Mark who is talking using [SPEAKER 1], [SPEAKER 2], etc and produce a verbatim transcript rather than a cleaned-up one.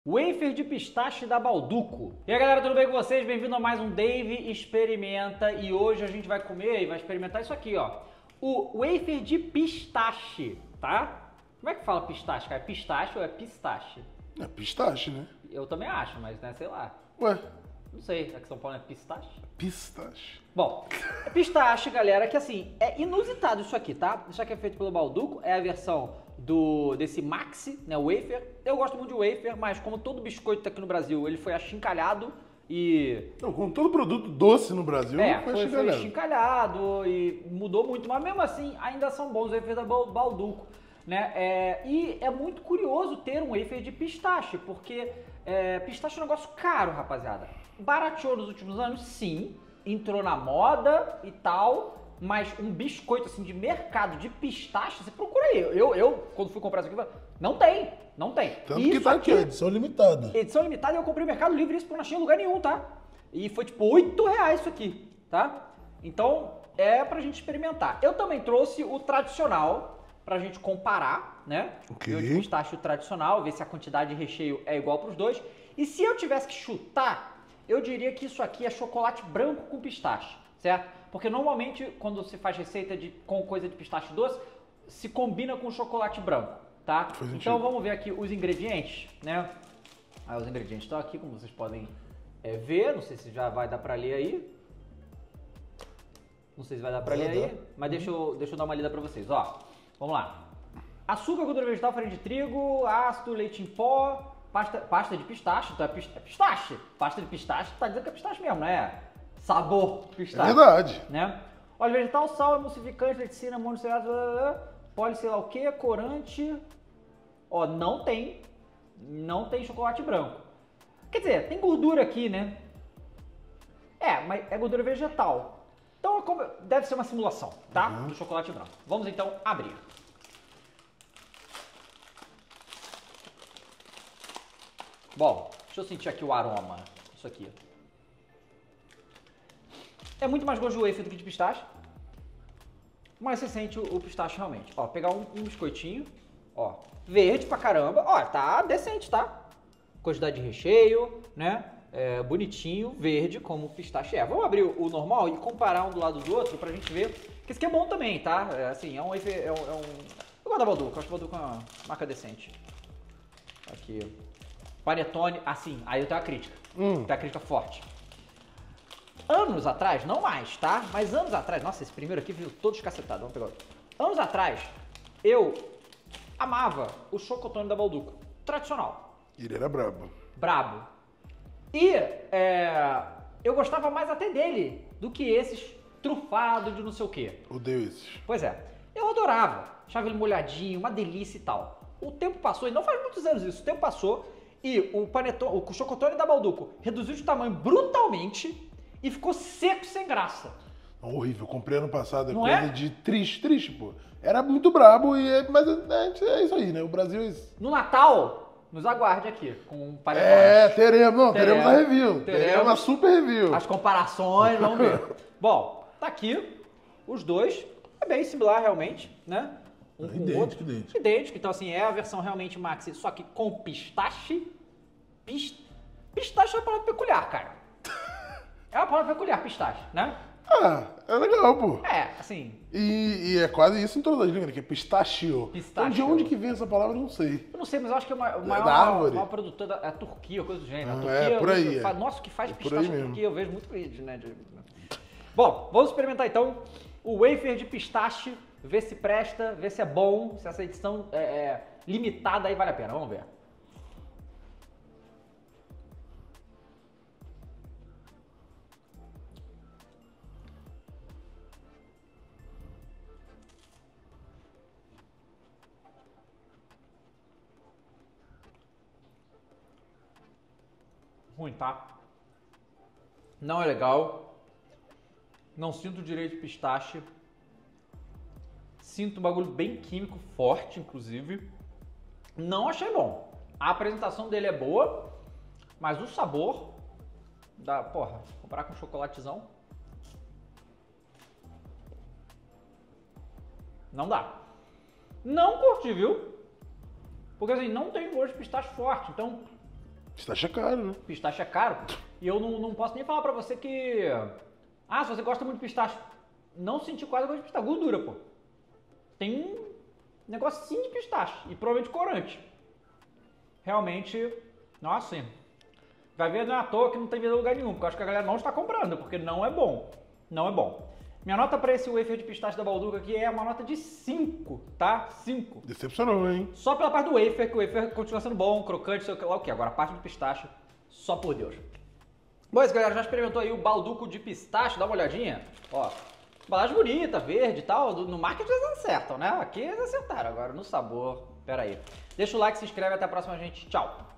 [SPEAKER 1] Wafer de pistache da Balduco. E aí galera, tudo bem com vocês? Bem-vindo a mais um Dave Experimenta. E hoje a gente vai comer e vai experimentar isso aqui, ó. O wafer de pistache, tá? Como é que fala pistache, cara? É pistache ou é pistache?
[SPEAKER 2] É pistache, né?
[SPEAKER 1] Eu também acho, mas né, sei lá.
[SPEAKER 2] Ué,
[SPEAKER 1] Não sei, aqui em São Paulo é pistache?
[SPEAKER 2] pistache.
[SPEAKER 1] Bom, é pistache, galera, que assim, é inusitado isso aqui, tá? Isso aqui é feito pelo Balduco, é a versão do desse Maxi, né, wafer. Eu gosto muito de wafer, mas como todo biscoito aqui no Brasil, ele foi achincalhado e...
[SPEAKER 2] Não, com todo produto doce no Brasil,
[SPEAKER 1] É,
[SPEAKER 2] foi
[SPEAKER 1] foi, foi
[SPEAKER 2] achincalhado.
[SPEAKER 1] achincalhado e mudou muito, mas mesmo assim ainda são bons os wafers da Bal- Balduco, né? É, e é muito curioso ter um wafer de pistache, porque é, pistache é um negócio caro, rapaziada. Barateou nos últimos anos, sim, entrou na moda e tal, mas um biscoito assim de mercado de pistache, você procura aí. Eu, eu quando fui comprar isso aqui, não tem, não tem.
[SPEAKER 2] Tanto
[SPEAKER 1] Isso
[SPEAKER 2] que tá aqui, edição limitada.
[SPEAKER 1] Edição limitada, eu comprei no Mercado Livre isso porque eu não achei em lugar nenhum, tá? E foi tipo oito reais isso aqui, tá? Então é pra gente experimentar. Eu também trouxe o tradicional pra gente comparar, né?
[SPEAKER 2] Ok.
[SPEAKER 1] O de pistache tradicional, ver se a quantidade de recheio é igual pros dois. E se eu tivesse que chutar, eu diria que isso aqui é chocolate branco com pistache, certo? Porque normalmente quando se faz receita de, com coisa de pistache doce, se combina com chocolate branco, tá?
[SPEAKER 2] Faz sentido.
[SPEAKER 1] Então vamos ver aqui os ingredientes, né? Aí os ingredientes estão aqui, como vocês podem é, ver. Não sei se já vai dar pra ler aí. Não sei se vai dar pra
[SPEAKER 2] Dá,
[SPEAKER 1] ler
[SPEAKER 2] dá.
[SPEAKER 1] aí, mas deixa eu, deixa eu dar uma lida pra vocês. Ó, vamos lá. Açúcar, gordura vegetal, farinha de trigo, ácido, leite em pó, pasta, pasta de pistache. Então é, pis- é pistache. Pasta de pistache, tá dizendo que é pistache mesmo, não é? Sabor
[SPEAKER 2] É
[SPEAKER 1] pistache.
[SPEAKER 2] verdade.
[SPEAKER 1] Né? Óleo vegetal, sal, emulsificante, leticina, monocerado, poli, sei lá o que, corante. Ó, não tem, não tem chocolate branco. Quer dizer, tem gordura aqui, né? É, mas é gordura vegetal. Então é como- deve ser uma simulação, tá?
[SPEAKER 2] Uhum.
[SPEAKER 1] Do chocolate branco. Vamos então abrir. Bom, deixa eu sentir aqui o aroma. Isso aqui. É muito mais gosto de wafer do que de pistache. Mas você sente o, o pistache realmente. Ó, pegar um, um biscoitinho. Ó, verde pra caramba. Ó, tá decente, tá? Quantidade de recheio, né? É, bonitinho, verde, como o pistache é. Vamos abrir o, o normal e comparar um do lado do outro pra gente ver. Que esse aqui é bom também, tá? É, assim, é um wafer... É um, é um... Eu gosto da Balduco. Eu acho que a Balduco é uma marca decente. Aqui. Panetone. Assim, aí eu tenho uma crítica.
[SPEAKER 2] Hum.
[SPEAKER 1] Tem uma crítica forte. Anos atrás, não mais, tá? Mas anos atrás, nossa, esse primeiro aqui veio todo descacetado, vamos pegar outro. Anos atrás, eu amava o chocotone da Balduco, tradicional,
[SPEAKER 2] Ele era brabo.
[SPEAKER 1] brabo. E é, eu gostava mais até dele do que esses trufados de não sei o quê.
[SPEAKER 2] Odeio esses.
[SPEAKER 1] Pois é, eu adorava, achava ele molhadinho, uma delícia e tal. O tempo passou, e não faz muitos anos isso, o tempo passou e o panetone, o chocotone da Balduco reduziu de tamanho brutalmente e ficou seco sem graça.
[SPEAKER 2] Não, horrível. Comprei ano passado, é
[SPEAKER 1] Não
[SPEAKER 2] coisa
[SPEAKER 1] é?
[SPEAKER 2] de triste, triste, pô. Era muito brabo, e é, mas é, é isso aí, né? O Brasil é isso.
[SPEAKER 1] No Natal, nos aguarde aqui com um panetone.
[SPEAKER 2] É, teremos, não, teremos,
[SPEAKER 1] Teremos.
[SPEAKER 2] a review. Teremos,
[SPEAKER 1] Teremos.
[SPEAKER 2] a super review.
[SPEAKER 1] As comparações, vamos ver. Bom, tá aqui os dois. É bem similar realmente, né? Um com o
[SPEAKER 2] Idêntico,
[SPEAKER 1] outro.
[SPEAKER 2] idêntico.
[SPEAKER 1] Idêntico. Então assim, é a versão realmente maxi, só que com pistache. Pis... Pistache é uma palavra peculiar, cara. É uma palavra peculiar, pistache, né?
[SPEAKER 2] Ah, é legal, pô.
[SPEAKER 1] É, assim,
[SPEAKER 2] E, e é quase isso em todas as línguas, né? Que é pistachio.
[SPEAKER 1] Pistachio.
[SPEAKER 2] Então, de onde que vem essa palavra, eu não sei.
[SPEAKER 1] eu não sei, mas eu acho que é uma- o maior,
[SPEAKER 2] da árvore.
[SPEAKER 1] maior produtor da é a Turquia, coisa do gênero. A
[SPEAKER 2] Ah,
[SPEAKER 1] Turquia,
[SPEAKER 2] é, por aí,
[SPEAKER 1] fa-
[SPEAKER 2] é.
[SPEAKER 1] Nossa, o que faz
[SPEAKER 2] É por
[SPEAKER 1] pistache
[SPEAKER 2] aí
[SPEAKER 1] na
[SPEAKER 2] mesmo.
[SPEAKER 1] Turquia, eu vejo muito vídeo, né? de- Bom, vamos experimentar então o wafer de pistache, ver se presta, ver se é bom, se essa edição é, é limitada aí vale a pena. Vamos ver. Ruim, tá? Não é legal. Não sinto direito de pistache. Sinto um bagulho bem químico, forte, inclusive. Não achei bom. A apresentação dele é boa, mas o sabor da, porra, comparar com chocolatezão, não dá. Não curti, viu? Porque assim, não tem gosto de pistache forte, então
[SPEAKER 2] Pistache é caro, né?
[SPEAKER 1] Pistache é caro. E eu não, não posso nem falar pra você que... Ah, se você gosta muito de pistache, não sentir quase gosto de pistache. Gordura, pô. Tem um negocinho de pistache. E provavelmente corante. Realmente, nossa, sim. Vai ver, não é à toa que não tem venda em lugar nenhum. Porque eu acho que a galera não está comprando, porque não é bom. Não é bom. Minha nota pra esse wafer de pistache da Balduco aqui é uma nota de cinco, tá? cinco.
[SPEAKER 2] Decepcionou, hein?
[SPEAKER 1] Só pela parte do wafer, que o wafer continua sendo bom, crocante, sei lá o que. Agora a parte do pistache, só por Deus. Bom, isso, galera, já experimentou aí o Balduco de pistache? Dá uma olhadinha. Ó, embalagem bonita, verde e tal. No marketing eles acertam, né? Aqui eles acertaram. Agora no sabor, pera aí. Deixa o like, se inscreve. Até a próxima, gente. Tchau.